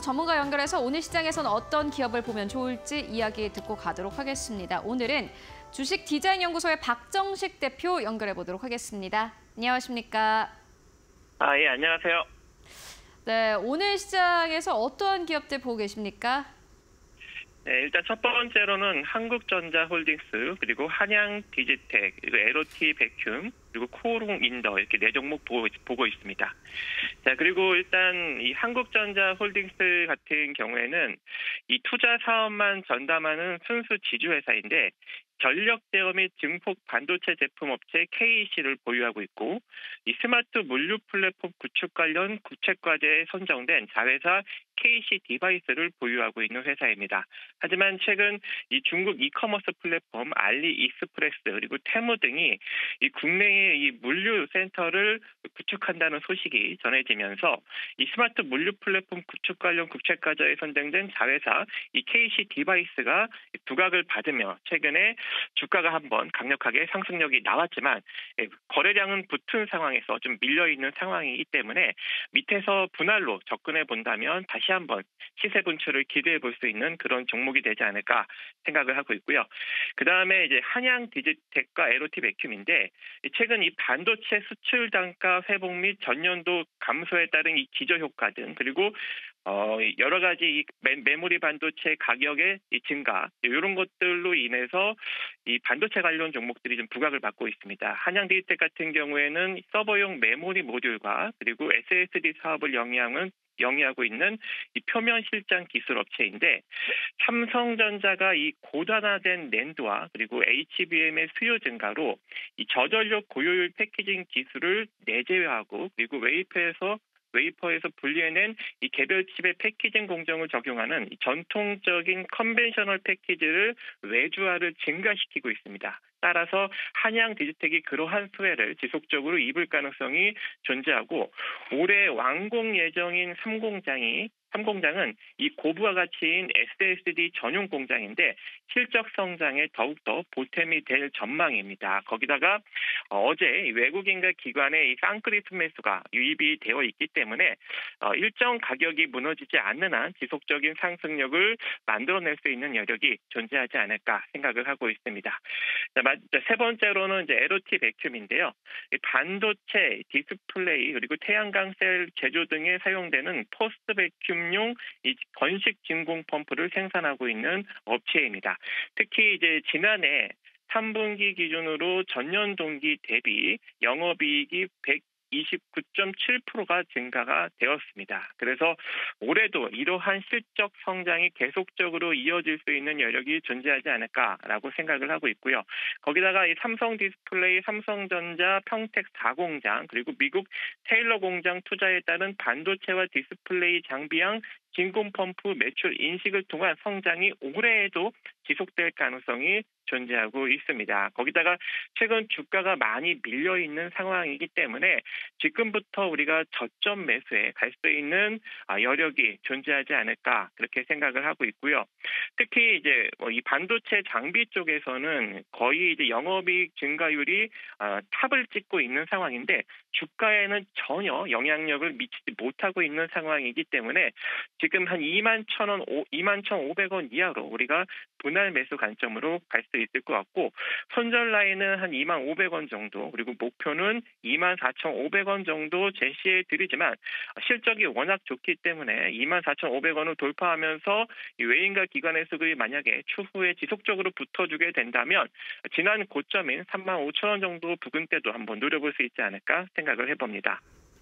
전문가 연결해서 오늘 시장에서는 어떤 기업을 보면 좋을지 이야기 듣고 가도록 하겠습니다. 오늘은 주식 디자인 연구소의 박정식 대표 연결해 보도록 하겠습니다. 안녕하십니까? 예, 안녕하세요. 네, 오늘 시장에서 어떠한 기업들 보고 계십니까? 네, 일단 첫 번째로는 한국전자홀딩스, 그리고 한양디지텍, 그리고 LOT 베큐, 그리고 코오롱인더 이렇게 네 종목 보고 있습니다. 자, 그리고 일단 이 한국전자홀딩스 같은 경우에는 이 투자 사업만 전담하는 순수 지주회사인데 전력 제어 및 증폭 반도체 제품 업체 KEC를 보유하고 있고, 이 스마트 물류 플랫폼 구축 관련 국책과제에 선정된 자회사 KC 디바이스를 보유하고 있는 회사입니다. 하지만 최근 이 중국 이커머스 플랫폼 알리익스프레스 그리고 테무 등이 이 국내의 이 물류 센터를 구축한다는 소식이 전해지면서 이 스마트 물류 플랫폼 구축 관련 국책과제에 선정된 자회사 이 KC 디바이스가 부각을 받으며 최근에 주가가 한번 강력하게 상승력이 나왔지만 거래량은 붙은 상황에서 좀 밀려있는 상황이기 때문에 밑에서 분할로 접근해 본다면 다시 한번 시세 분출을 기대해 볼 수 있는 그런 종목이 되지 않을까 생각을 하고 있고요. 그 다음에 이제 한양 디지텍과 LOT 베큐인데 최근 이 반도체 수출 단가 회복 및 전년도 감소에 따른 이 기저 효과 등 그리고 여러 가지 이 메모리 반도체 가격의 이 증가 이런 것들로 인해서 이 반도체 관련 종목들이 좀 부각을 받고 있습니다. 한양 디지텍 같은 경우에는 서버용 메모리 모듈과 그리고 SSD 사업을 영위하고 있는 이 표면 실장 기술 업체인데 삼성전자가 이 고단화된 낸드와 그리고 HBM의 수요 증가로 이 저전력 고효율 패키징 기술을 내재화하고 그리고 웨이퍼에서 분리해낸 이 개별 칩의 패키징 공정을 적용하는 전통적인 컨벤셔널 패키지를 외주화를 증가시키고 있습니다. 따라서 한양 디지텍이 그러한 수혜를 지속적으로 입을 가능성이 존재하고 올해 완공 예정인 3공장은 이 고부가 가치인 SSD 전용 공장인데 실적 성장에 더욱더 보탬이 될 전망입니다. 거기다가 어제 외국인과 기관의 이 쌍크리스 매수가 유입이 되어 있기 때문에 일정 가격이 무너지지 않는 한 지속적인 상승력을 만들어낼 수 있는 여력이 존재하지 않을까 생각을 하고 있습니다. 세 번째로는 이제 LOT 베큐인데요. 반도체, 디스플레이 그리고 태양광 셀 제조 등에 사용되는 포스트 베큐용 이 건식 진공 펌프를 생산하고 있는 업체입니다. 특히 이제 지난해 3분기 기준으로 전년 동기 대비 영업이익이 129.7%가 증가가 되었습니다. 그래서 올해도 이러한 실적 성장이 계속적으로 이어질 수 있는 여력이 존재하지 않을까라고 생각을 하고 있고요. 거기다가 이 삼성 디스플레이, 삼성전자, 평택 4공장 그리고 미국 테일러 공장 투자에 따른 반도체와 디스플레이 장비형 진공 펌프 매출 인식을 통한 성장이 올해에도 지속될 가능성이 존재하고 있습니다. 거기다가 최근 주가가 많이 밀려있는 상황이기 때문에 지금부터 우리가 저점 매수에 갈 수 있는 여력이 존재하지 않을까 그렇게 생각을 하고 있고요. 특히 이제 이 반도체 장비 쪽에서는 거의 이제 영업이익 증가율이 탑을 찍고 있는 상황인데 주가에는 전혀 영향력을 미치지 못하고 있는 상황이기 때문에 지금 한 21,500원 이하로 우리가 분할 매수 관점으로 갈 수 있을 것 같고 손절 라인은 한 25,500원 정도 그리고 목표는 24,500원 정도 제시해 드리지만 실적이 워낙 좋기 때문에 24,500원을 돌파하면서 외인과 기관의 수급이 만약에 추후에 지속적으로 붙어주게 된다면 지난 고점인 35,000원 정도 부근 때도 한번 노려볼 수 있지 않을까 생각을 해봅니다.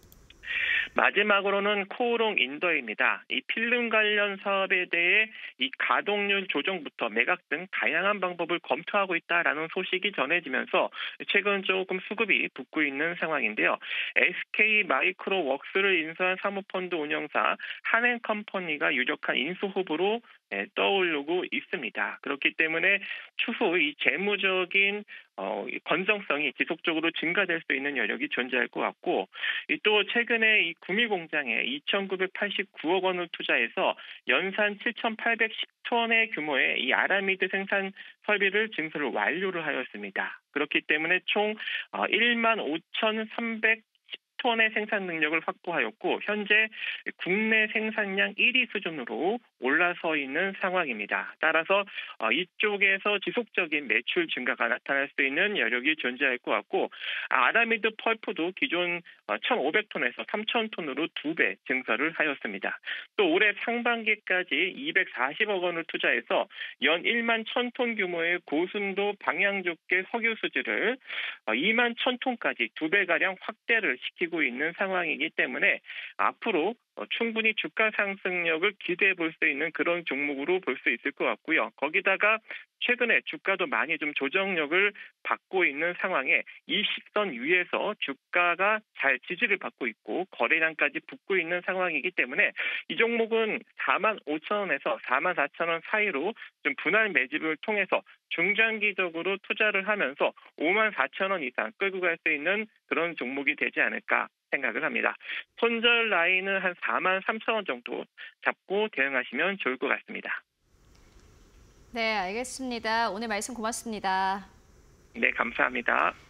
마지막으로는 코오롱인더입니다. 이 필름 관련 사업에 대해 이 가동률 조정부터 매각 등 다양한 방법을 검토하고 있다라는 소식이 전해지면서 최근 조금 수급이 붙고 있는 상황인데요. SK 마이크로웍스를 인수한 사모펀드 운영사 한행컴퍼니가 유력한 인수 후보로 떠오르고 있습니다. 그렇기 때문에 추후 이 재무적인 건전성이 지속적으로 증가될 수 있는 여력이 존재할 것 같고 또 최근에 이 구미공장에 2,989억 원을 투자해서 연산 7,810톤의 규모의 이 아라미드 생산 설비를 증설을 완료를 하였습니다. 그렇기 때문에 총 15,310 10톤의 생산 능력을 확보하였고 현재 국내 생산량 1위 수준으로 올라서 있는 상황입니다. 따라서 이쪽에서 지속적인 매출 증가가 나타날 수 있는 여력이 존재할 것 같고 아라미드 펄프도 기존 1,500톤에서 3,000톤으로 2배 증설을 하였습니다. 또 올해 상반기까지 240억 원을 투자해서 연 1만 1,000톤 규모의 고순도 방향족계 석유 수지를 2만 1,000톤까지 2배가량 확대를 시키고 있는 상황이기 때문에 앞으로 충분히 주가 상승력을 기대해 볼 수 있는 그런 종목으로 볼 수 있을 것 같고요. 거기다가 최근에 주가도 많이 좀 조정력을 받고 있는 상황에 20선 위에서 주가가 잘 지지를 받고 있고 거래량까지 붙고 있는 상황이기 때문에 이 종목은 4만 5천 원에서 4만 4천 원 사이로 좀 분할 매집을 통해서 중장기적으로 투자를 하면서 5만 4천 원 이상 끌고 갈 수 있는 그런 종목이 되지 않을까 생각을 합니다. 손절 라인은 한 4만 3천 원 정도 잡고 대응하시면 좋을 것 같습니다. 네, 알겠습니다. 오늘 말씀 고맙습니다. 네, 감사합니다.